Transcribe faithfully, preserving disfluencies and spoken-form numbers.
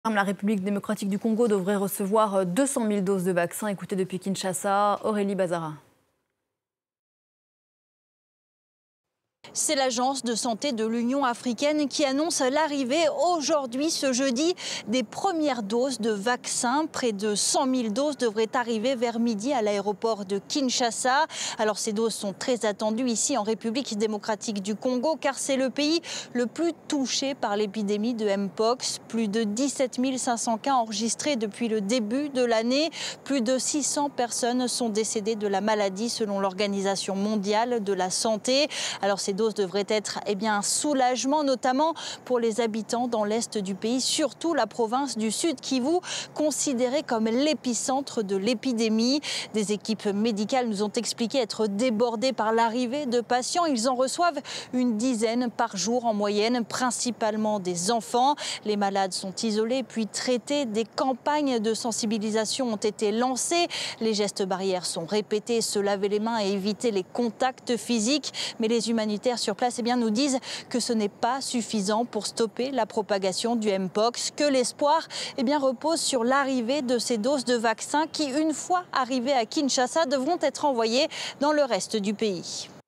La République démocratique du Congo devrait recevoir deux cent mille doses de vaccins. Écoutez depuis Kinshasa, Aurélie Bazara. C'est l'agence de santé de l'Union africaine qui annonce l'arrivée aujourd'hui, ce jeudi, des premières doses de vaccins. Près de cent mille doses devraient arriver vers midi à l'aéroport de Kinshasa. Alors ces doses sont très attendues ici en République démocratique du Congo car c'est le pays le plus touché par l'épidémie de Mpox. Plus de dix-sept mille cinq cents cas enregistrés depuis le début de l'année. Plus de six cents personnes sont décédées de la maladie selon l'Organisation mondiale de la santé. Alors ces doses devraient être eh bien, un soulagement, notamment pour les habitants dans l'est du pays, surtout la province du Sud Kivu, considérée comme l'épicentre de l'épidémie. Des équipes médicales nous ont expliqué être débordées par l'arrivée de patients. Ils en reçoivent une dizaine par jour en moyenne, principalement des enfants. Les malades sont isolés puis traités. Des campagnes de sensibilisation ont été lancées. Les gestes barrières sont répétés, se laver les mains et éviter les contacts physiques. Mais les humanitaires sur place eh bien, nous disent que ce n'est pas suffisant pour stopper la propagation du Mpox, que l'espoir eh bien, repose sur l'arrivée de ces doses de vaccins qui, une fois arrivées à Kinshasa, devront être envoyées dans le reste du pays.